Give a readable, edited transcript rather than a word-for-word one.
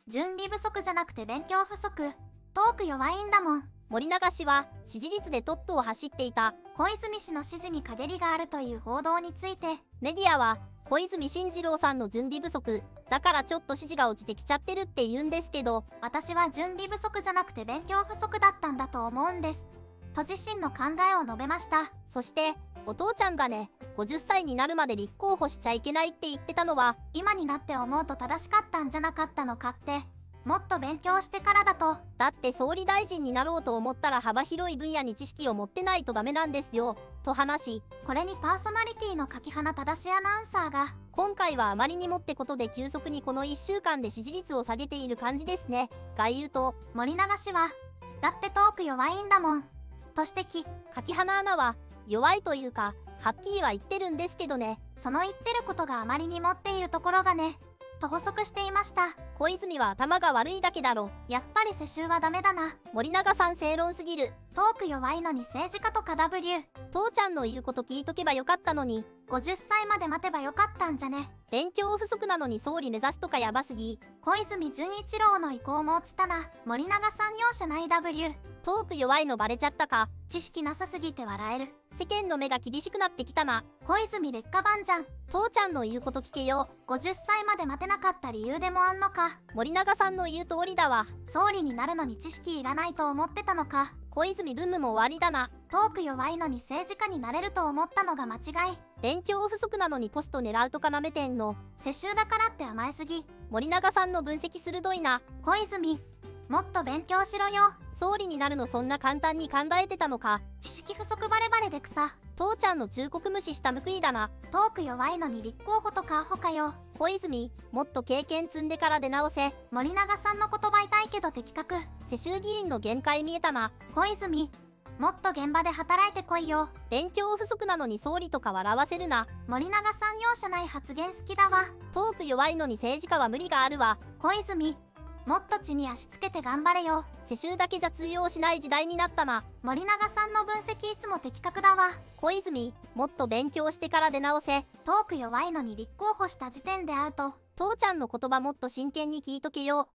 準備不足じゃなくて勉強不足。トーク弱いんだもん。 森永氏は支持率でトップを走っていた。 小泉氏の支持に陰りがあるという報道について、 メディアは小泉進次郎さんの準備不足だからちょっと支持が落ちてきちゃってるって言うんですけど、 私は準備不足じゃなくて勉強不足だったんだと思うんです。と自身の考えを述べました。 そしてお父ちゃんがね、50歳になるまで立候補しちゃいけないって言ってたのは、 今になって思うと正しかったんじゃなかったのかって、もっと勉強してからだと。 だって総理大臣になろうと思ったら幅広い分野に知識を持ってないとダメなんですよ、と話し、 これにパーソナリティの柿花正アナウンサーが、 今回はあまりにもってことで急速にこの1週間で支持率を下げている感じですね、が言うと、 森永氏は、だってトーク弱いんだもん、と指摘。 柿花アナは、弱いというか、はっきりは言ってるんですけどね。 その言ってることがあまりにもっていうところがね、と補足していました。 小泉は頭が悪いだけだろ。 やっぱり世襲はダメだな。 森永さん正論すぎる。 トーク弱いのに政治家とか W。 父ちゃんの言うこと聞いとけばよかったのに。 50歳まで待てばよかったんじゃね。 勉強不足なのに総理目指すとかやばすぎ。 小泉純一郎の意向も落ちたな。森永さん容赦ない W。 トーク弱いのバレちゃったか。 知識なさすぎて笑える。 世間の目が厳しくなってきたな。 小泉劣化版じゃん。 父ちゃんの言うこと聞けよ。 50歳まで待てなかった理由でもあんのか。 森永さんの言う通りだわ。 総理になるのに知識いらないと思ってたのか。 小泉ブームも終わりだな。 トーク弱いのに政治家になれると思ったのが間違い。 勉強不足なのにポスト狙うとかなめてんの。 世襲だからって甘えすぎ。 森永さんの分析鋭いな。 小泉、もっと勉強しろよ。 総理になるのそんな簡単に考えてたのか。 知識不足バレバレで草。 父ちゃんの忠告無視した報いだな。 トーク弱いのに立候補とかアホかよ。 小泉、もっと経験積んでから出直せ。 森永さんの言葉痛いけど的確。 世襲議員の限界見えたな。 小泉、もっと現場で働いてこいよ。 勉強不足なのに総理とか笑わせるな。 森永さん容赦ない発言好きだわ。 トーク弱いのに政治家は無理があるわ。 小泉、もっと地に足つけて頑張れよ。 世襲だけじゃ通用しない時代になったな。 森永さんの分析いつも的確だわ。 小泉、もっと勉強してから出直せ。 トーク弱いのに立候補した時点でアウト。 父ちゃんの言葉もっと真剣に聞いとけよ。